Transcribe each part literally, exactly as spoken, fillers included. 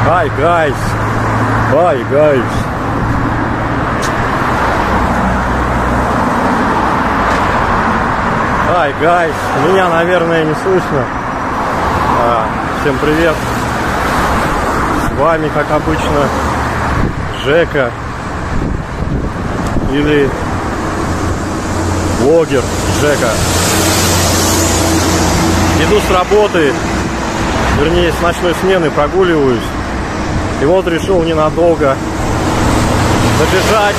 Hi guys. Hi guys. Hi guys. Меня, наверное, не слышно. А, всем привет. С вами, как обычно, Жека. Или блогер Жека. Иду с работы, вернее, с ночной смены прогуливаюсь. И вот решил ненадолго забежать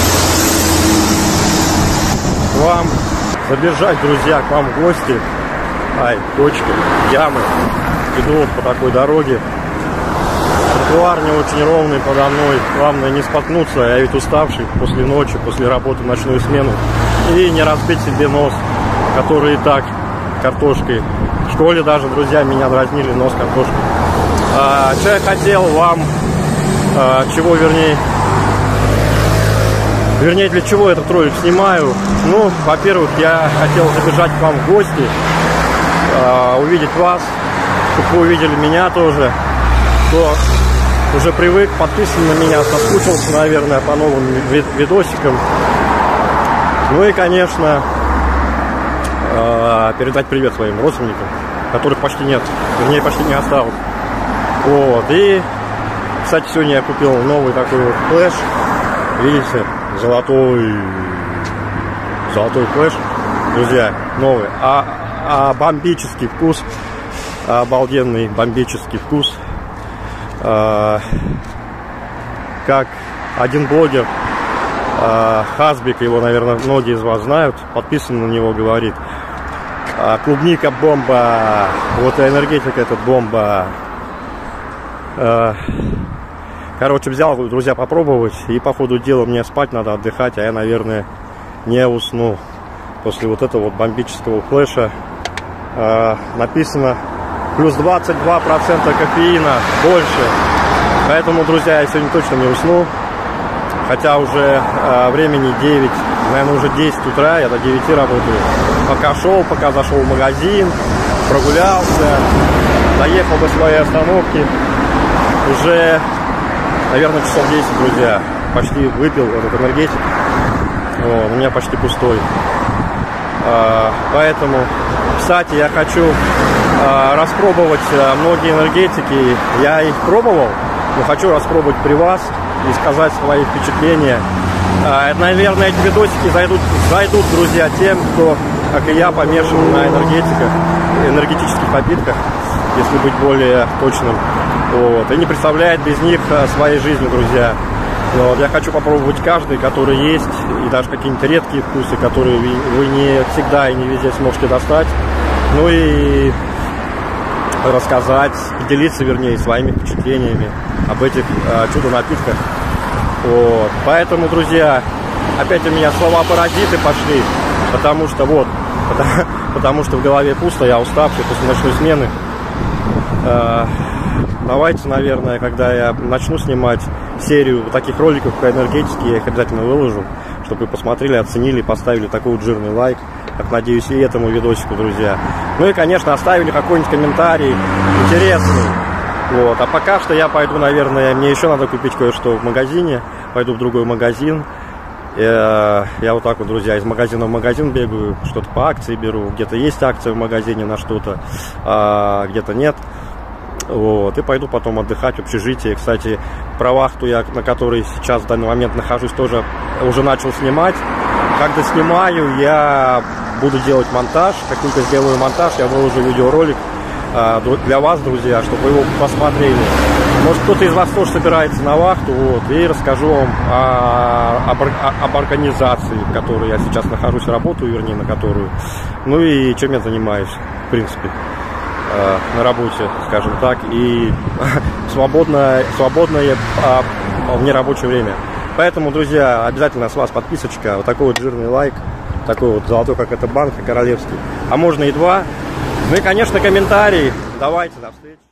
к вам, забежать, друзья, к вам в гости. Ай, точка, ямы. Иду вот по такой дороге. Тротуар не очень ровный подо мной. Главное не споткнуться, я ведь уставший после ночи, после работы в ночную смену. И не разбить себе нос, который и так картошкой. В школе даже, друзья, меня дразнили нос картошкой. А, что я хотел вам, а, чего, вернее, вернее, для чего этот ролик снимаю? Ну, во-первых, я хотел забежать к вам в гости, а, увидеть вас, чтобы вы увидели меня тоже, кто уже привык, подписан на меня, соскучился, наверное, по новым видосикам. Ну и, конечно, передать привет своим родственникам, которых почти нет, вернее, почти не осталось. Вот. И, кстати, сегодня я купил новый такой вот флеш. Видите, золотой золотой флеш, друзья, новый. А, а бомбический вкус, обалденный бомбический вкус. А, как один блогер, а, Хазбик, его, наверное, многие из вас знают, подписан на него, говорит: клубника бомба, вот и энергетика этот бомба. Короче, взял, друзья, попробовать, и по ходу дела мне спать надо, отдыхать, а я, наверное, не усну после вот этого вот бомбического флеша. Написано плюс двадцать два процента кофеина, больше, поэтому, друзья, я сегодня точно не усну, хотя уже времени девять, наверное, уже десять утра, я до девяти работаю. Пока шел, пока зашел в магазин, прогулялся, доехал до своей остановки, уже, наверное, часов десять, друзья, почти выпил этот энергетик, вот, у меня почти пустой. А, поэтому, кстати, я хочу а, распробовать а, многие энергетики, я их пробовал, но хочу распробовать при вас и сказать свои впечатления. А, наверное, эти видосики зайдут, зайдут, друзья, тем, кто, как и я, помешан на энергетиках, энергетических напитках, если быть более точным. Вот. И не представляет без них своей жизни, друзья. Вот. Я хочу попробовать каждый, который есть, и даже какие-нибудь редкие вкусы, которые вы не всегда и не везде сможете достать. Ну и рассказать, поделиться, вернее, своими впечатлениями об этих а, чудо-напитках. Вот. Поэтому, друзья, опять у меня слова-паразиты пошли, потому что вот, потому, потому что в голове пусто, я уставший после ночной смены. А, давайте, наверное, когда я начну снимать серию таких роликов по энергетике, я их обязательно выложу, чтобы вы посмотрели, оценили, поставили такой вот жирный лайк, как, надеюсь, и этому видосику, друзья. Ну и, конечно, оставили какой-нибудь комментарий интересный. Вот. А пока что я пойду, наверное, мне еще надо купить кое-что в магазине. Пойду в другой магазин. Я, я вот так вот, друзья, из магазина в магазин бегаю, что-то по акции беру. Где-то есть акция в магазине на что-то, а где-то нет. Вот. И пойду потом отдыхать в общежитии. Кстати, про вахту, я, на которой сейчас в данный момент нахожусь, тоже уже начал снимать. Когда снимаю, я буду делать монтаж. Как только сделаю монтаж, я выложу видеоролик для вас, друзья, чтобы вы его посмотрели. Может, кто-то из вас тоже собирается на вахту, вот, и расскажу вам о, об, об организации, в которой я сейчас нахожусь, работаю, вернее, на которую. Ну и чем я занимаюсь, в принципе, э, на работе, скажем так, и свободное, свободное а, в нерабочее время. Поэтому, друзья, обязательно с вас подписочка, вот такой вот жирный лайк, такой вот золотой, как эта банка, королевский, а можно и два. Ну и, конечно, комментарии. Давайте, до встречи.